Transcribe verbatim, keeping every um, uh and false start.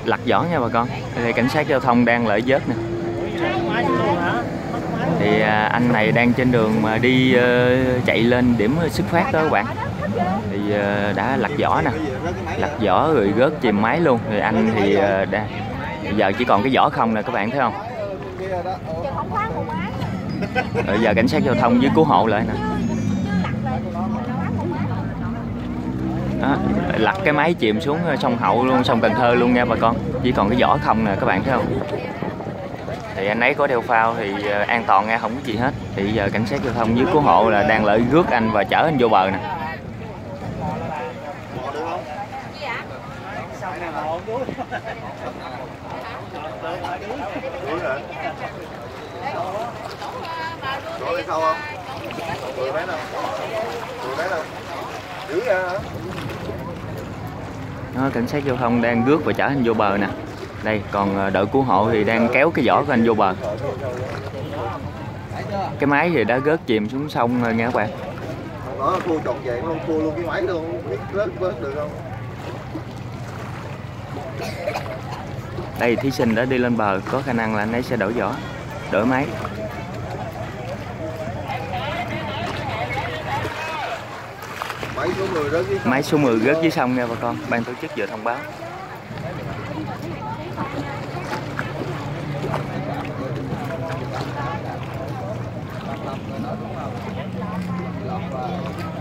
lặt vỏ nha bà con. Đây cảnh sát giao thông đang lỡ vớt nè. Thì à, anh này đang trên đường mà đi uh, chạy lên điểm xuất phát đó các bạn. Thì uh, đã lặt vỏ nè, lặt vỏ rồi rớt chìm máy luôn. Thì anh thì uh, đã, bây giờ chỉ còn cái vỏ không nè các bạn thấy không? Rồi giờ cảnh sát giao thông với cứu hộ lại nè. Đó, lặt cái máy chìm xuống sông Hậu luôn, sông Cần Thơ luôn nha bà con. Chỉ còn cái vỏ không nè các bạn thấy không? Thì anh ấy có đeo phao thì an toàn nha, không có gì hết. Thì giờ cảnh sát giao thông với cứu hộ là đang lợi rước anh và chở anh vô bờ nè. Đó, cảnh sát giao thông đang rước và chở anh vô bờ nè. Đây còn đội cứu hộ thì đang kéo cái vỏ của anh vô bờ. Cái máy thì đã rớt chìm xuống sông rồi nha các bạn. Đó, thua trọn vẹn luôn, thua luôn cái máy luôn, biết rớt rớt được không? Đây thí sinh đã đi lên bờ, có khả năng là anh ấy sẽ đổi vỏ, đổi máy. Máy số mười rớt dưới sông nha bà con. Ban tổ chức vừa thông báo. Làm rồi nó đúng không?